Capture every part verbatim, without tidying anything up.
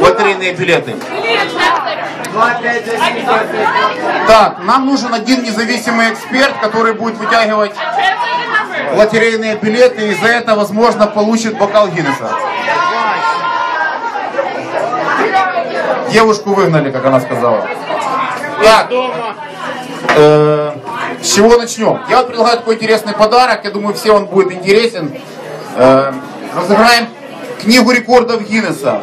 лотерейные билеты. Так, нам нужен один независимый эксперт, который будет вытягивать лотерейные билеты, и за это, возможно, получит бокал Гиннесса. Девушку выгнали, как она сказала. Так, э, с чего начнем? Я вот предлагаю такой интересный подарок, я думаю, всем он будет интересен. Э, разыграем книгу рекордов Гиннесса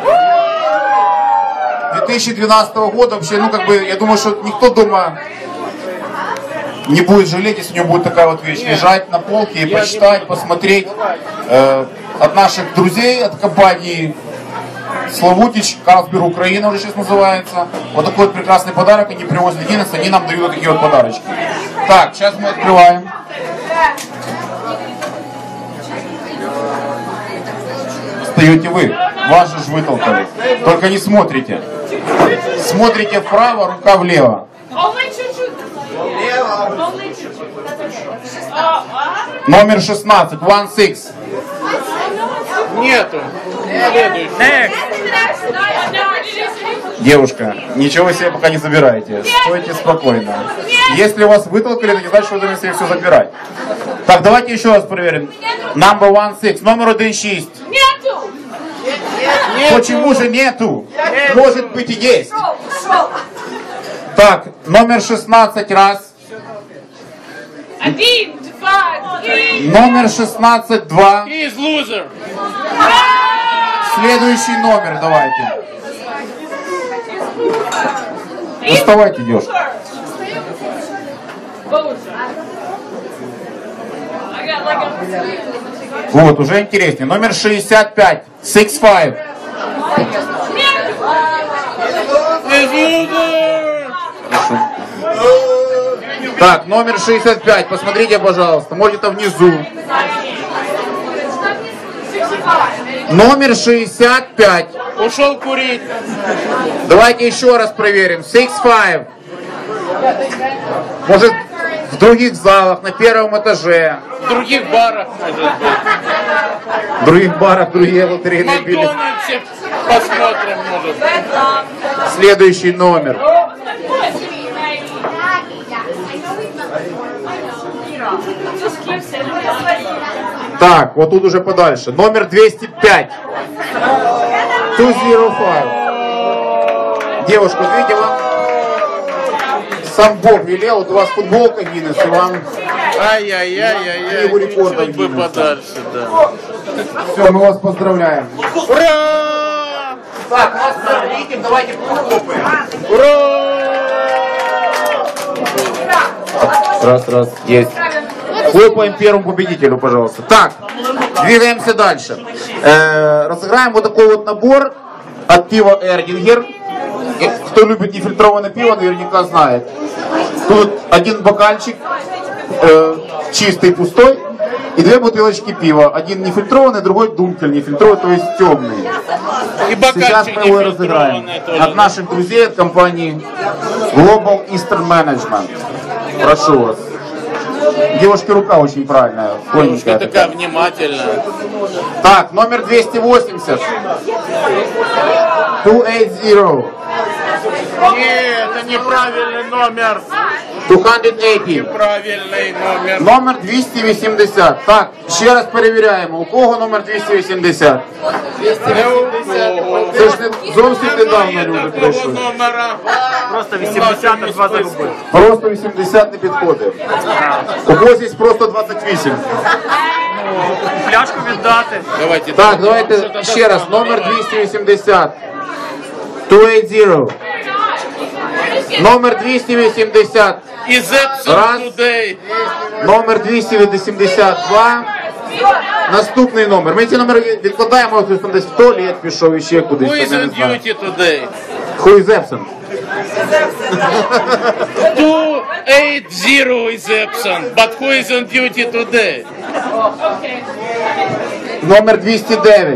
две тысячи двенадцатого года. Вообще, ну как бы, я думаю, что никто дома не будет жалеть, если у него будет такая вот вещь лежать на полке и почитать, посмотреть. Э, от наших друзей, от компании Славутич, Карлсберг, Украина уже сейчас называется. Вот такой вот прекрасный подарок они привозят Гиннесс, они нам дают вот такие вот подарочки. Так, сейчас мы открываем. Встаете вы, вас же вытолкали. Только не смотрите. Смотрите вправо, рука влево. Номер шестнадцать, one six. Нету. Девушка, ничего себе пока не забираете. Стойте спокойно. Если вас вытолкали, то не значит, что вы должны себе все забирать. Так, давайте еще раз проверим. Number one six, номер один шесть. Нету. Почему же нету? Может быть и есть. Так, номер шестнадцать раз. Один, два, три. Номер шестнадцать два. He's loser. Следующий номер давайте. Доставайте, девушка. Вот, уже интереснее. Номер шестьдесят пять. шестьдесят пять. He's loser. Так, номер шестьдесят пять. Посмотрите, пожалуйста. Может, это внизу. Номер шестьдесят пять. Ушел курить. Давайте еще раз проверим. шестьдесят пять. Может, в других залах, на первом этаже. В других барах, может быть. В других барах, другие лотерейные В билеты. Макдональдсе посмотрим, может быть. Следующий номер. Так, вот тут уже подальше. Номер двести пять. двести пять. Девушка, вот видите, вам сам Бог велел, вот у вас футболка Гиннесс, и вам Ай-яй-яй-яй-яй. книгу рекордов Чуть бы Гиннесса. подальше, да. Все, мы вас поздравляем. Ура! Так, нас смотрите, давайте похлопаем. Ура! Раз, раз, есть. Хлопаем первому победителю, пожалуйста. Так, двигаемся дальше. Э, разыграем вот такой вот набор от пива Эрдингер. Кто любит нефильтрованное пиво, наверняка знает. Тут один бокальчик, э, чистый, пустой, и две бутылочки пива. Один нефильтрованный, другой дункель нефильтрованный, то есть темный. И Сейчас мы его разыграем. От наших друзей, от компании Global Eastern Management. Прошу вас. Девушке рука очень правильная, Девушка тоненькая такая такая. внимательная. Так, номер двести восемьдесят. двести восемьдесят. Нет, это неправильный номер. двести восемьдесят. Неправильный номер. Номер двести восемьдесят. Так, ще раз перевіряємо. У кого номер двести восемьдесят? Це ж не, зовсім недавно люди прийшли. Номера. Просто вісімдесят, а два загубили. Просто вісімдесят не підходить. У когось є просто двадцять вісім. Пляшку віддати. Давайте. Так, давайте ще раз. Номер двести восемьдесят. двести восемьдесят. Номер двести восемьдесят. Is Epson Раз. today? Номер двести восемьдесят два. Наступний номер. Ми ці номери відкладаємо, хтось там десь в туалет пішов і ще кудись. Who is там, я on не знаю. duty today? Who is absent? two eighty is Epson, but who is on duty today? Номер двести дев'ять.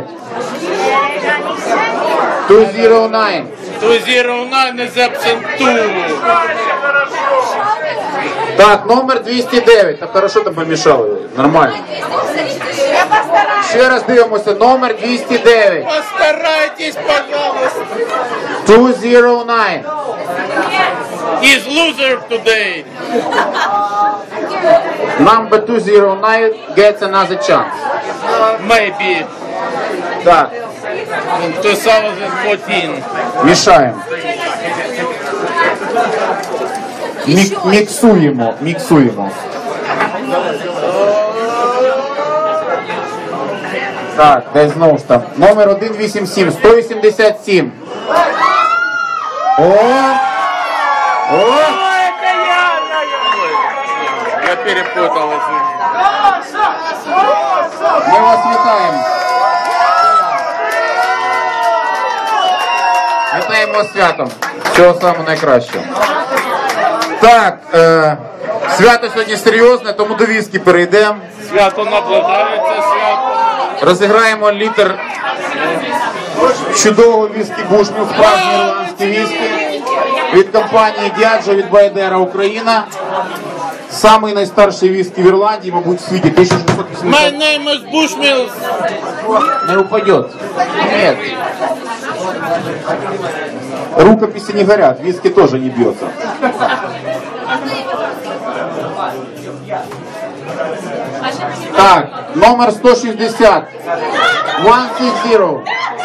двести дев'ять. two oh nine is Epson two. Так, номер двести дев'ять. Так хорошо там помешало. Нормально. Ще раз дивимося, номер двісті дев'ять. Постарайтесь, пожалуйста. двісті дев'ять. He's loser today. Number двісті дев'ять gets another chance. Maybe Так, in two thousand fourteen. мішаємо. Мік- міксуємо, міксуємо. Так, десь знову ж там. Номер сто вісімдесят сім, сто вісімдесят сім. О! О! Я перепутал, извини. Ми вас вітаємо. Вітаємо вас з святом. Всього самого найкращого. Так, е, свято сьогодні серйозне, тому до віскі перейдемо. Свято наближається, свято. Розіграємо літр чудового віскі Бушміл, справжній ірландський віскі від компанії Діаджо, від Байдера Україна. Самий найстарший віскі в Ірландії, мабуть, в світі. тисяча шістсот My вісімдесят. name is Bushmills. Не упадет. Нет. Рукописи не горят, виски тоже не бьется. Так, номер сто шестьдесят. сто шестьдесят.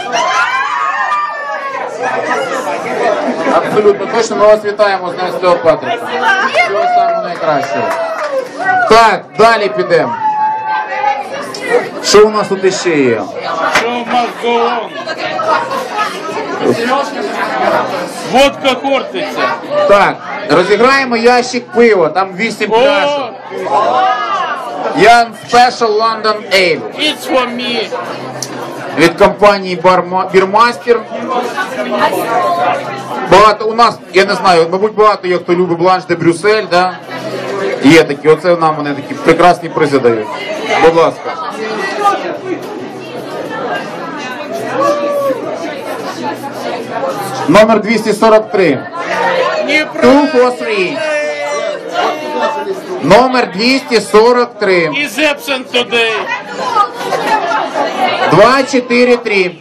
Абсолютно точно, ми вас вітаємо з Днем Святого Патрика. Всього самого найкращого. Так, далі підемо. Що у нас тут іще є? Show must go on. Водка Хортиця. Так, розіграємо ящик пива, там вісім пляшок. О, Young Special London Ale it's for me. від компанії Barma- Beermaster. Багато у нас, я не знаю, мабуть, багато є, хто любить Бланш де Брюссель, да? Є такі, оце нам вони такі прекрасні призи дають. Будь ласка. Номер двісті сорок три. Неправильно. два сорок три. Номер двісті сорок три. Is absent today. два чотири три.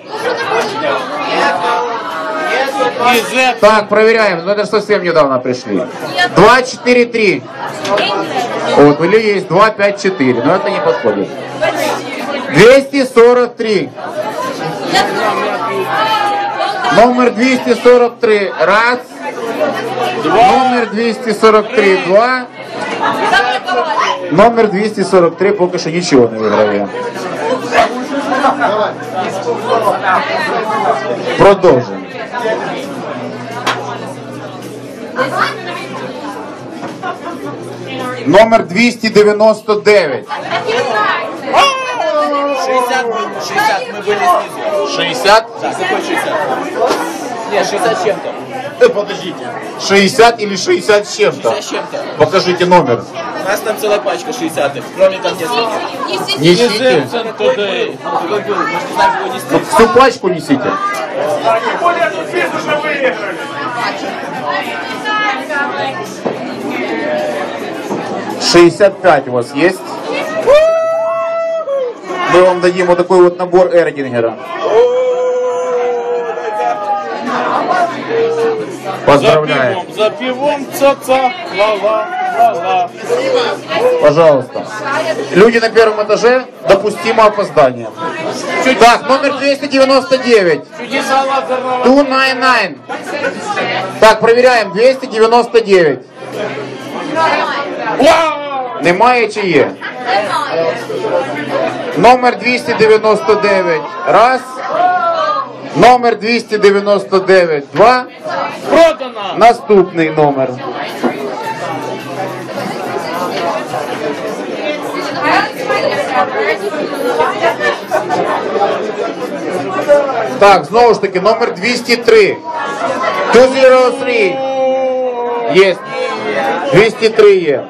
Is absent. Так, проверяем. Ну это же совсем недавно пришли. два четыре три. Вот, или есть два пять четыре, но это не подходит. двести сорок три. Номер двести сорок три. Раз. Номер двести сорок три. Два. Номер двести сорок три пока что ничего не выиграли. Продолжим. Номер двісті дев'яносто дев'ять. шестьдесят, шестьдесят, мы были снизу. шестьдесят? Да, какой шестьдесят? Нет, шестьдесят с чем-то. Э, подождите. шестьдесят или шестьдесят с чем-то? шестьдесят с чем-то. Покажите номер. У нас там целая пачка шестидесятых, кроме там нескольких. Is Несите. absent today. Какой был? Может, не знаем, его нести. Вот всю пачку несите. шестьдесят пять у вас есть? Мы вам дадим вот такой вот набор Эрдингера. За Поздравляю. пивом, за пивом, ца-ца, ла-ла, ла-ла. Пожалуйста. Люди на первом этаже, допустимо опоздание. Так, номер двести девяносто девять. Чудеса лазерного. двести девяносто девять. Так, проверяем. двести девяносто девять. Вау! Немає чи є? Номер двісті дев'яносто дев'ять. Раз. Номер двісті дев'яносто дев'ять. Два. Продано. Наступний номер. Так, знову ж таки, номер двісті три. двісті три. Є. двісті три є.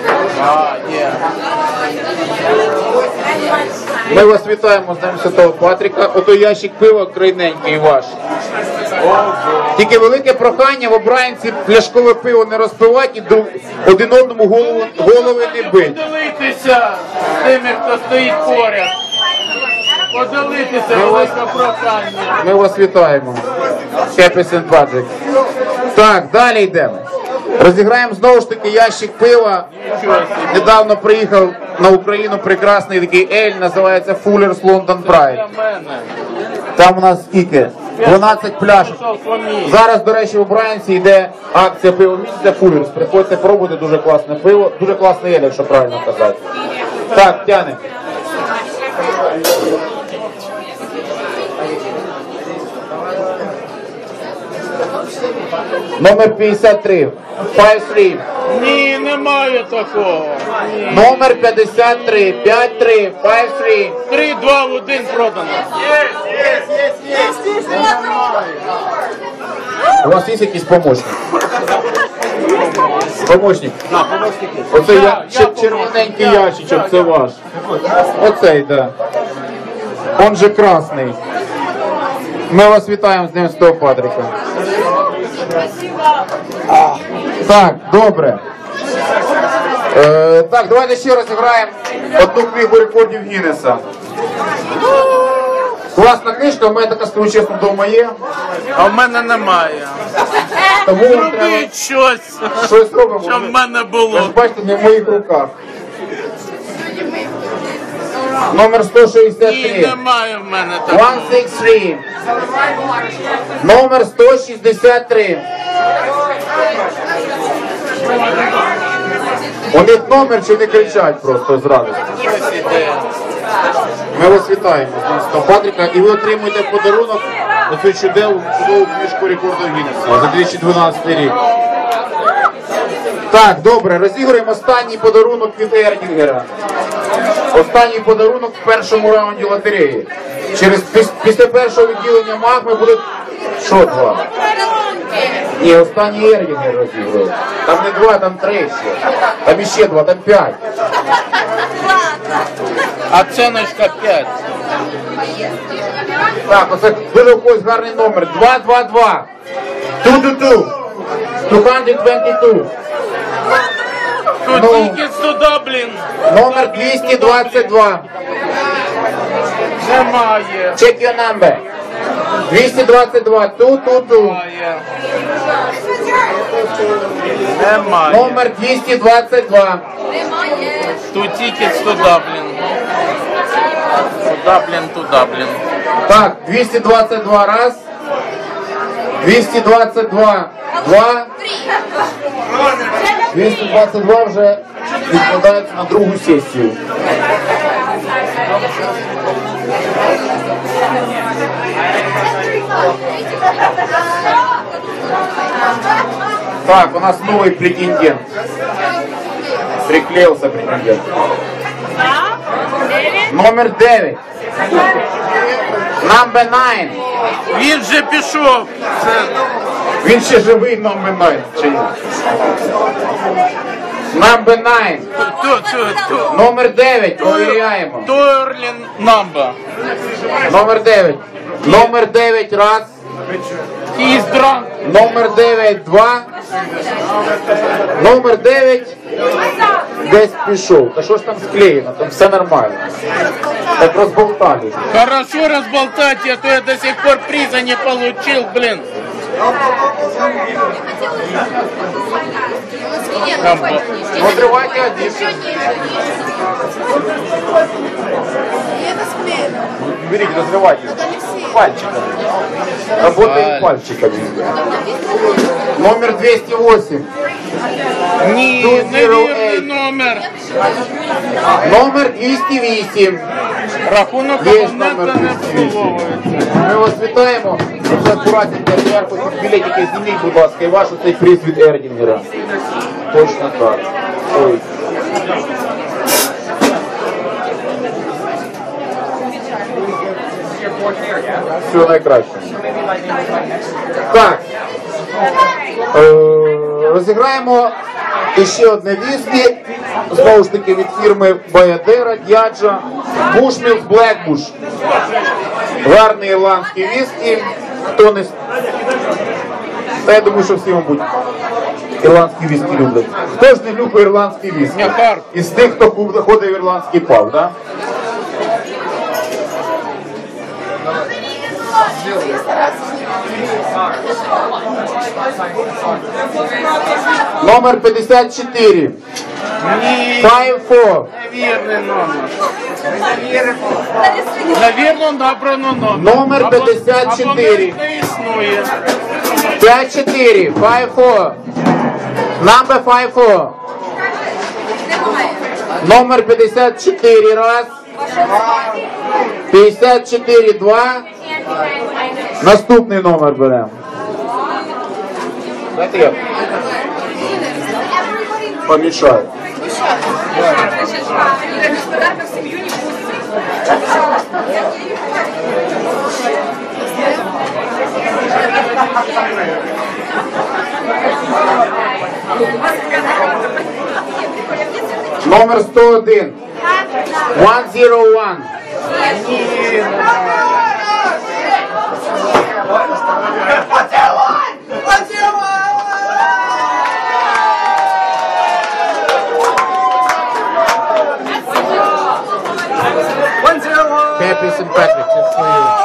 Ми вас вітаємо з Днем Святого Патрика. Ото ящик пива крайненький ваш. Тільки велике прохання в обранці пляшкове пиво не розпивати і друг- один одному голову, голови не бити. Дивитися з тими, хто стоїть поряд. Подивитися велике прохання. Ми вас вітаємо. Happy Saint Patrick. Так, далі йдемо. Розіграємо знову ж таки ящик пива. Недавно приїхав на Україну прекрасний такий ель, називається Fuller's London Pride. Для мене. Там у нас скільки? дванадцять пляшок. Зараз, до речі, у Брайанці йде акція пиво місяця Fuller's. Приходьте пробувати, дуже класне пиво. Дуже класний ель, якщо правильно казати. Так, тяне. Номер п'ятдесят три. п'ятдесят три. Ні, немає такого. Ні. Номер п'ятдесят три. п'ять три. п'ятдесят три. Три, два, один продано. У вас є якийсь помощник? Помощник. Оце я, чер- червоненький ящичок, це ваш. Оцей, да. Он же красний. Ми вас вітаємо з Днем Святого Патрика. Так, добре. Е, так, давайте ще розіграємо одну книгу рекордів Гіннеса. Класна книжка, у мене така, скажу чесно, вдома є. А в мене немає. Тому вам треба Робіть щось, щось робимо. щоб в мене Ви було. ж бачите, не в моїх руках. Номер сто шістдесят Ні, три. немає в мене такого. сто шістдесят три. Номер сто шістдесят три. У них номер чи не кричать просто з радості. Щось іде. Ми вас вітаємо з Днем Святого Патрика і ви отримуєте в подарунок оцю чудову, чудову книжку рекордів Гіннеса за дві тисячі дванадцятий рік. Так, добре, розіграємо останній подарунок від Ердінгера. Останній подарунок в першому раунді лотереї. Через піс- після першого відділення магми буде що два? Ні, останній Ердінгер розігрує. Там не два, там три ще. Там іще два, там п'ять. Оціночка п'ять. Так, оце дуже у когось гарний номер. два два два. два два два. двісті двадцять два. Тут Ну. тільки сюди, блін. Номер двісті двадцять два. Немає. Check your number. двісті двадцять два. Ту ту ту. Немає. Немає. Номер двісті двадцять два. Тут тільки сюди, блін. Туди, блін, туди, блін. Так, двісті двадцять два раз. двісті двадцять два. Два. двісті двадцять два вже відкладається на другу сесію. Так, у нас новый претендент. Приклеился претендент. Номер девять. Number nine. Він же пішов. Це... Він ще живий, номер дев'ять. Чи ні? Number nine. Тут, тут, тут. Номер дев'ять. Провіряємо. Турлін Намба. Номер дев'ять. Номер дев'ять раз. He's drunk. Номер дев'ять два. Номер дев'ять десь пішов. Та що ж там склеєно? Там все нормально. Так розболтали. Хорошо разболтать, а то я до сих пор приза не получил, блин. Ну, отривайте один. Берите, разрывайте. Пальчиками. Работаем пальчиками. Номер двести восемь. Ні, Тут невірний вісім. номер. Номер двісті вісім. Рахунок Є абонента номер не двісті вісім. обслуговується. Ми вас вітаємо. Дуже акуратненько, ярко, білетики зніміть, будь ласка, і ваш цей приз від Ердінгера. Точно так. Ой. Все найкраще. Так. Е, розіграємо ще одне віскі. Знову ж таки від фірми Баядера, Д'яджа. Бушмілс Блекбуш. Гарний ірландський віскі. Хто не... Та я думаю, що всі, мабуть, ірландський віскі люблять. Хто ж не любить ірландський віскі? М'якар. Із тих, хто ходить в ірландський паб, так? Да? Номер пятьдесят четыре. пять четыре. Невірний номер. Навірно, набрано номер. Номер пятьдесят четыре. Або не існує. пять четыре. пять четыре. Number пять четыре. Номер пятьдесят четыре. Раз. пятьдесят четыре. Два. Наступний номер беремо. Дайте я помішаю. Господарка в семью не Номер сто один. one zero one. Happy Saint Patrick, it's for you.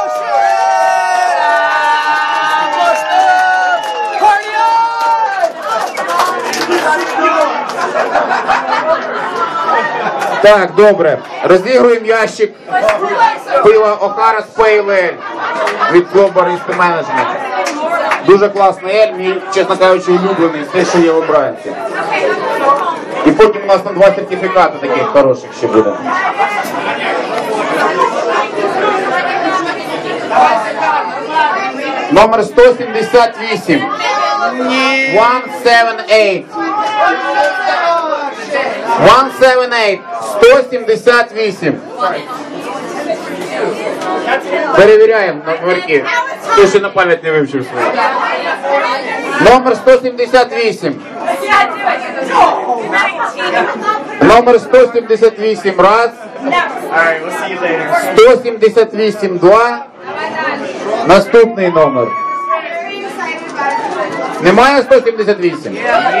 Так, добре. Розігруємо ящик пива Охара Pale Ale від клубу Arista Management. Дуже класний ель, мій, чесно кажучи, улюблений, те, що є в обранці. І потім у нас на два сертифікати таких хороших ще буде. Номер сто сімдесят вісім. сто сімдесят вісім. сто сімдесят вісім. сто сімдесят вісім. Перевіряємо номерки. Хто ще на пам'ять не вивчив свої. Номер сто сімдесят вісім. Номер сто сімдесят вісім. Раз. сто сімдесят вісім. Два. Наступний номер. Немає сто сімдесят вісім?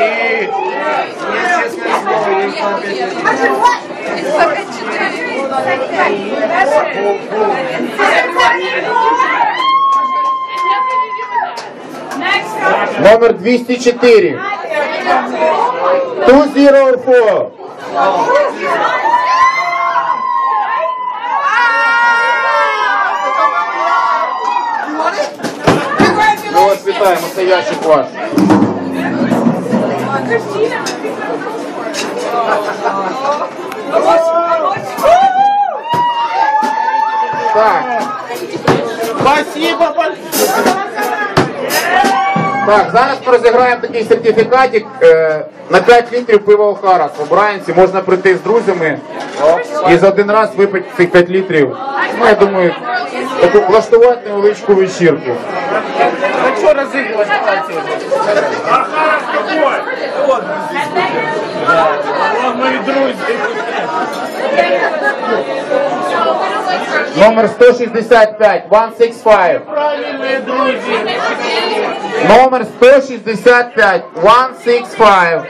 Номер двісті чотири. двісті чотири. Ми вас вітаємо, це ящик ваш. Так. Спасибо большое. Так, зараз ми розіграємо такий сертифікатик е, на п'ять літрів пива Охара. В Обранці можна прийти з друзями і за один раз випити цих п'ять літрів. Ну, я думаю, таку влаштувати невеличку вечірку. А що розігрувати? О, мої друзі. Номер сто шістдесят п'ять. сто шістдесят п'ять. Правильні друзі. Номер сто шістдесят п'ять. сто шістдесят п'ять.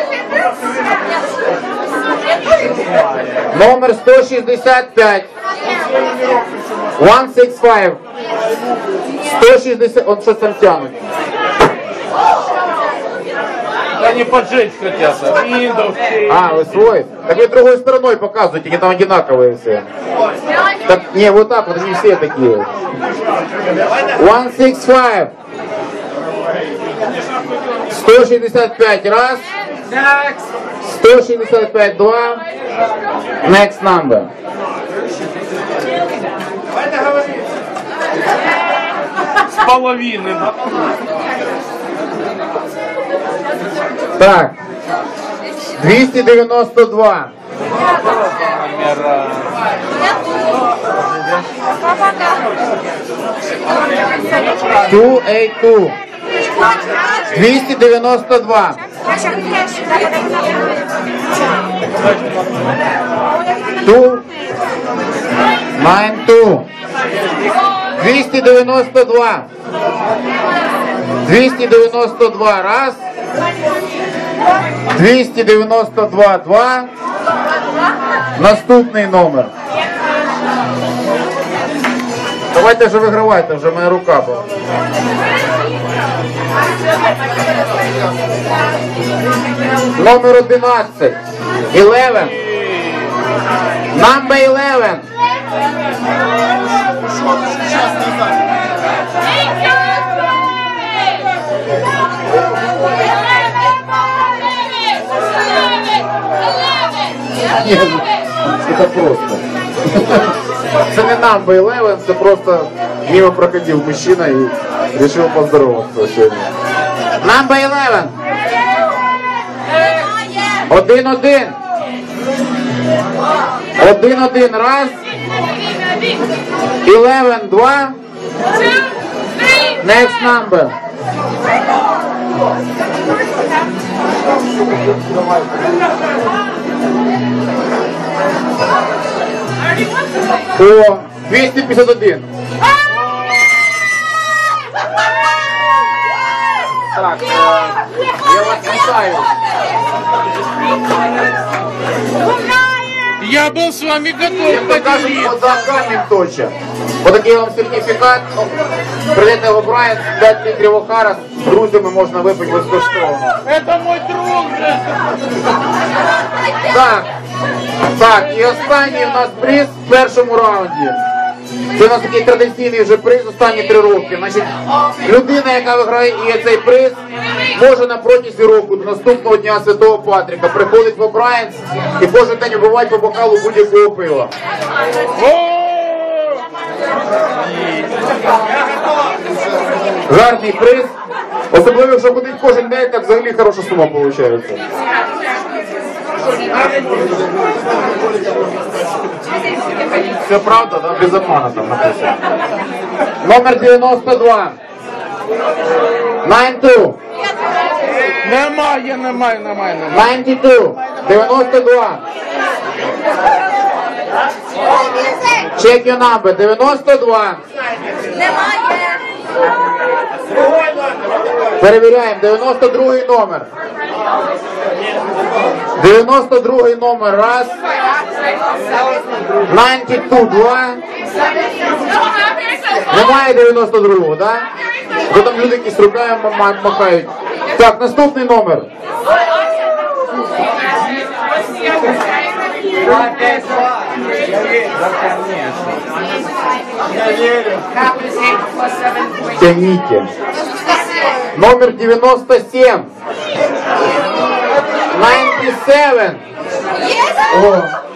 Номер сто шістдесят п'ять. сто шістдесят п'ять. сто шістдесят. Он що там тянуть? Они поджечь хотят. Windows. А, вы свой? Так вы другой стороной показываете, они там одинаковые все. Так, не, вот так вот, они все такие. сто шестьдесят пять. сто шестьдесят пять раз. сто шестьдесят пять два. Next number. С половины. Так. двести девяносто два. сто восемьдесят два. двести девяносто два. сто девяносто два. двести девяносто два. двести девяносто два раз. двести девяносто два два. Наступний номер. Давайте вже вигравайте, вже моя рука була. Номер одинадцять. Eleven. Number eleven. Ні, це просто. Це не Number eleven, це просто мимо проходив мужчина і вирішив поздороватися сьогодні. Number eleven. Один-один. Один-один раз. Eleven, два. Next number. О, двісті п'ятдесят один. Так, е, я вас вітаю. Я был с вами готов Як то кажуть, поделиться. от за камінь точа. Отакий вам сертифікат. Прийдете в Брайан, п'ять літрів Охара, з друзями можна випити безкоштовно. Это мой друг же. Так, так, і останній у нас приз в першому раунді. Це у нас такий традиційний вже приз останні три роки. Значить, людина, яка виграє і цей приз, може на протязі року до наступного дня Святого Патріка приходить в О'Брайенс і кожен день вбивати по бокалу будь-якого пива. Гарний приз. Особливо, якщо ходить кожен день, так взагалі хороша сума виходить. Все правда, да? Без обмана там написано. Номер дев'яносто два. дев'яносто два. Немає, немає, немає, немає. дев'яносто два. дев'яносто два. Check your number. дев'яносто два. Перевіряємо. дев'яносто другий номер. дев'яносто другий номер. Раз. дев'яносто два. Немає дев'яносто другого, да? Бо там люди якісь руками махають. Так, наступний номер. Тяните. Номер девяносто семь. девяносто семь. О.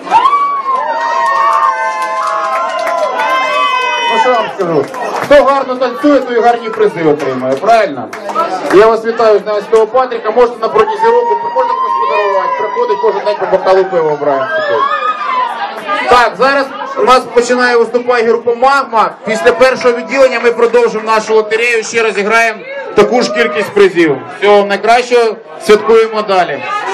Ну що вам скажу? Хто гарно танцює, то і гарні призи отримує, правильно? Я вас вітаю з Днем Святого Патріка, можете на протязі року, можна комусь подарувати, приходить кожен день по бокалу пива обираємо. Так, зараз у нас починає виступати група Магма. Після першого відділення ми продовжимо нашу лотерею, ще раз зіграємо таку ж кількість призів. Всього найкращого, святкуємо далі.